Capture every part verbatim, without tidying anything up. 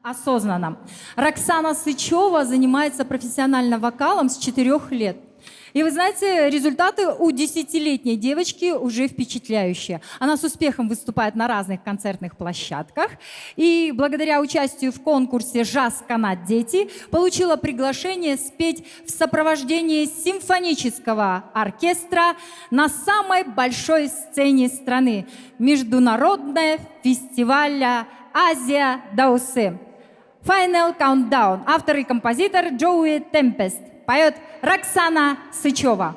осознанно. Роксана Сычева занимается профессионально вокалом с четырёх лет. И вы знаете, результаты у десятилетней девочки уже впечатляющие. Она с успехом выступает на разных концертных площадках. И благодаря участию в конкурсе «Жаз Канат Дети» получила приглашение спеть в сопровождении симфонического оркестра на самой большой сцене страны – международного фестиваля «Азия Даусы». Final Countdown. Автор и композитор Джоуи Темпест. Поет Роксана Сычева.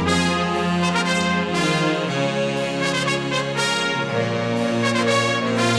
Thank you.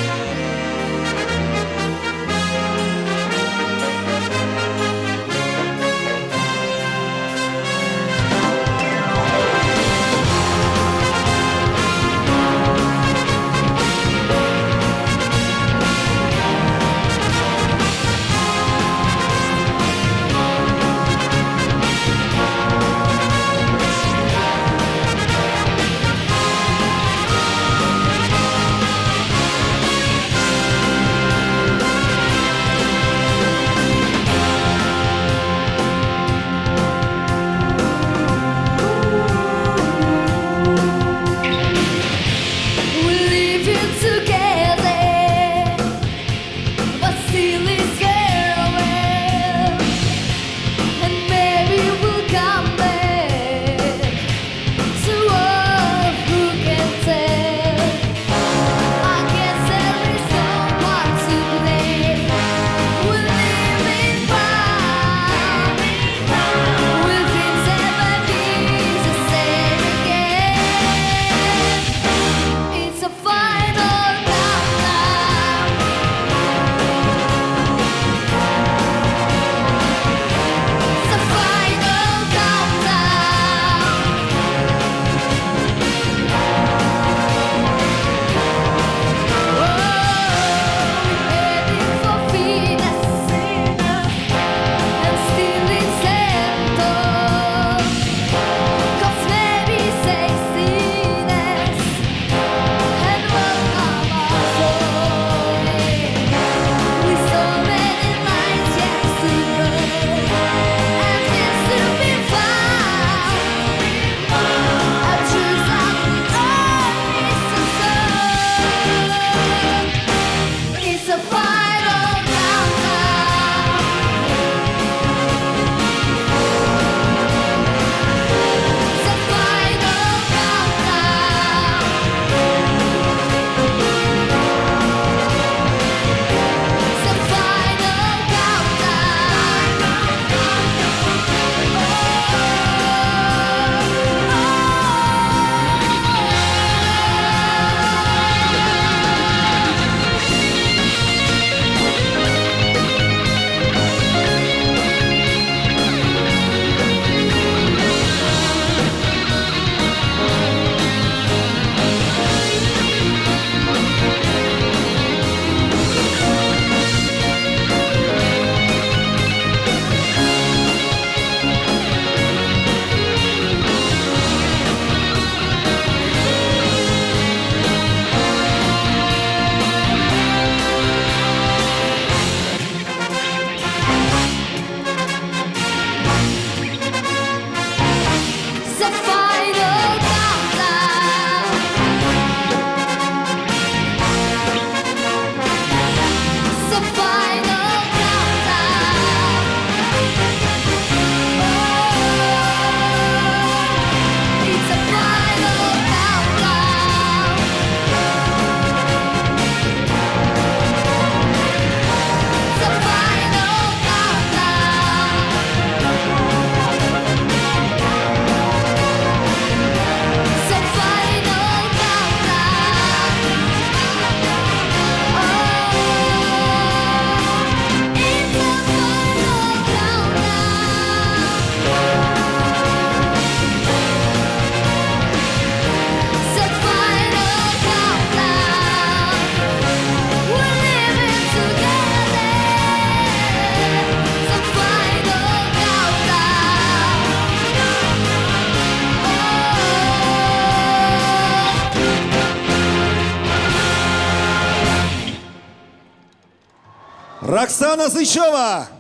Роксана Сычева!